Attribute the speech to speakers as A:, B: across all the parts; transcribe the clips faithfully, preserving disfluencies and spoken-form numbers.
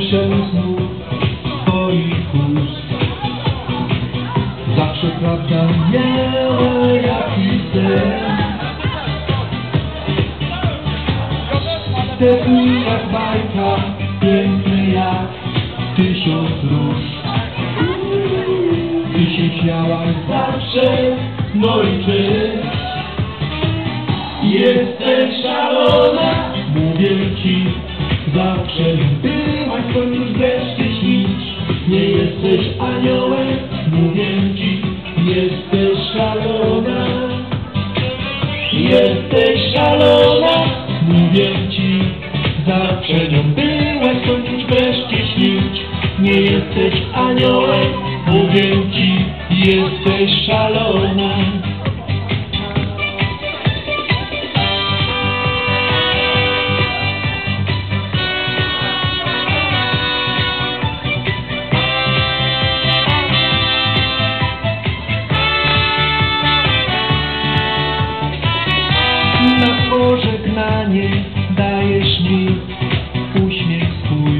A: słyszę znów twoich ust. Zawsze prawda miała jakiś sen. Te dni jak bajka, piękne jak tysiąc róż. Ty się śmiałaś zawsze, no i ty jesteś szalona, mówię ci. Zawsze byłaś, to już wreszcie śnić. Nie jesteś aniołem, mówię ci. Jesteś szalona, jesteś szalona, mówię ci. Zawsze nią byłaś, to już wreszcie śnić. Nie jesteś aniołem, mówię ci. Jesteś szalona. Na pożegnanie dajesz mi uśmiech swój.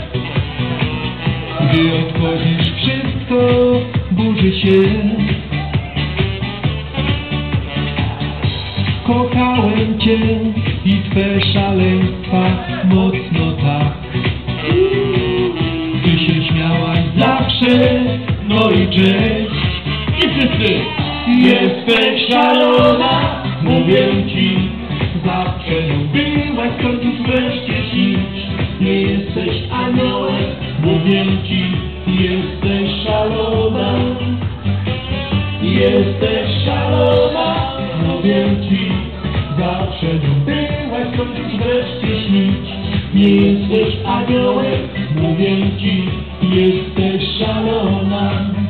A: Gdy odchodzisz, wszystko burzy się. Kochałem cię i twe szaleństwa mocno tak. Ty się śmiałaś zawsze, no i cześć. I wszyscy! Jesteś szalona, mówię ci. Zawsze nią byłaś, kończysz wreszcie śnić. Nie jesteś aniołem, mówię ci. Jesteś szalona, jesteś szalona, mówię ci. Zawsze nią byłaś, kończysz wreszcie śnić. Nie jesteś aniołem, mówię ci. Jesteś szalona.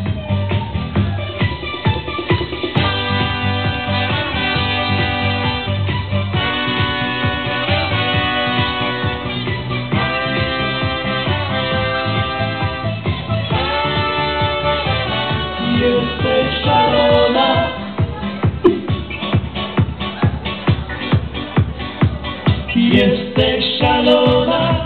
A: Jesteś szalona. Jesteś szalona.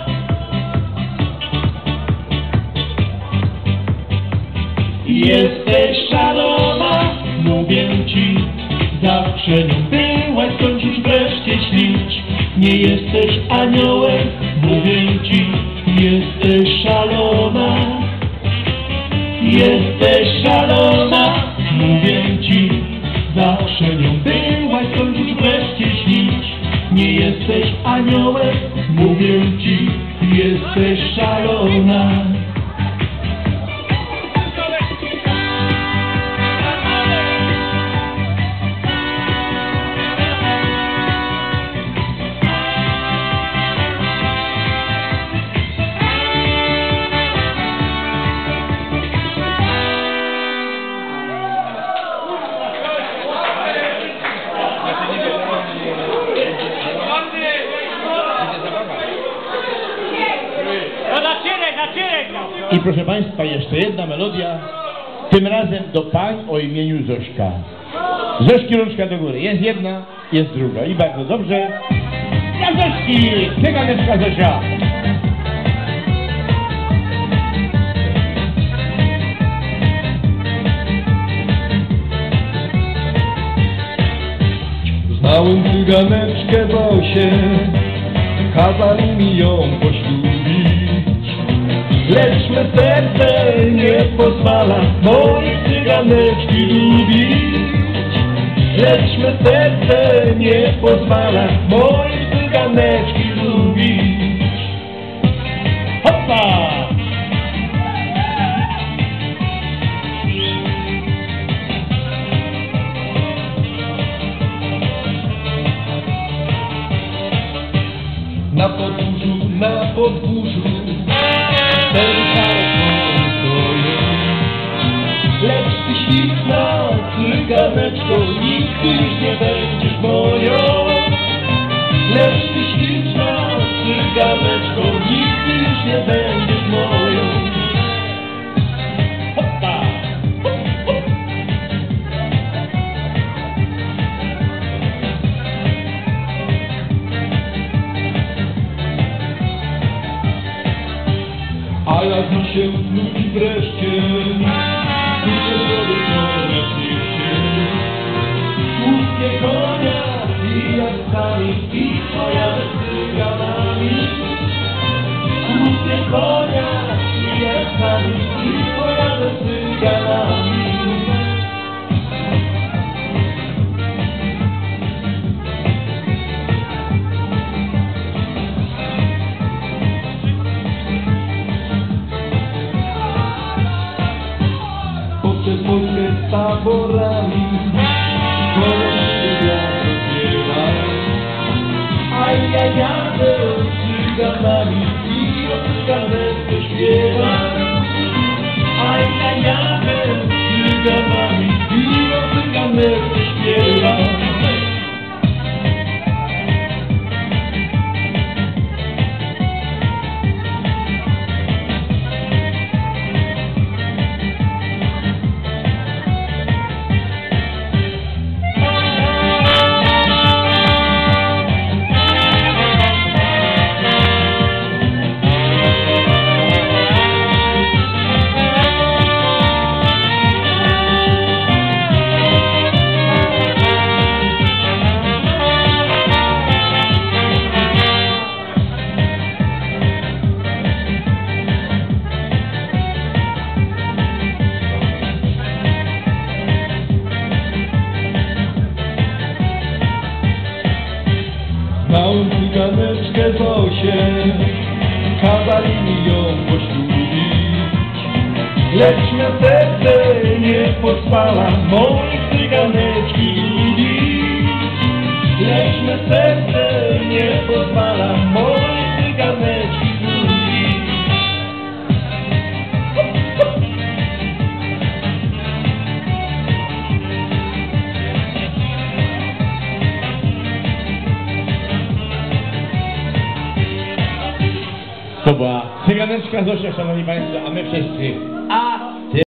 A: Jesteś szalona, mówię ci. Zawsze nią byłaś, kończysz wreszcie śnić. Nie jesteś aniołem, mówię ci. Jesteś szalona. Jesteś szalona, mówię ci. Zawsze nią byłaś, kończysz wreszcie śnić. Nie jesteś aniołem, mówię ci. Jesteś szalona.
B: I proszę Państwa, jeszcze jedna melodia, tym razem do pań o imieniu Zośka. Zośki, rączka do góry. Jest jedna, jest druga. I bardzo dobrze. Dla Zośki! Cyganeczka Zosia!
A: Znałem cyganeczkę Zosię, kazali mi ją poślubić. Lecz me serce nie pozwala mojej cyganeczki lubić. Lecz me serce nie pozwala mojej cyganeczki lubić.
B: Hoppa!
A: Na podwórzu, na podwórzu lecz ty śliczna cyganeczko, nigdy już nie będziesz moją. Lecz ty śliczna cyganeczko, nigdy już nie będziesz moją.
B: Hoppa!
A: się znudzi wreszcie, pójdzie sobie konia zniesie. Słupnie konia i jazdami i pojadę z cyganami. Słupnie konia i jazdami i pojadę z cyganami. Przez Polskę z taborami, kolorny wiatr śpiewa. A ja jadę z cyganami i o cyganeczce śpiewam. A ja jadę z cyganami i o cyganeczce śpiewam. Małą cyganeczkę Zosię kazali mi ją poślubić, lecz me serce nie pozwala mojej cyganeczki lubić. Lecz me serce nie pozwala mojej cyganeczki lubić.
B: To była cyganeczka Zosia, szanowni państwo, a my wszyscy. A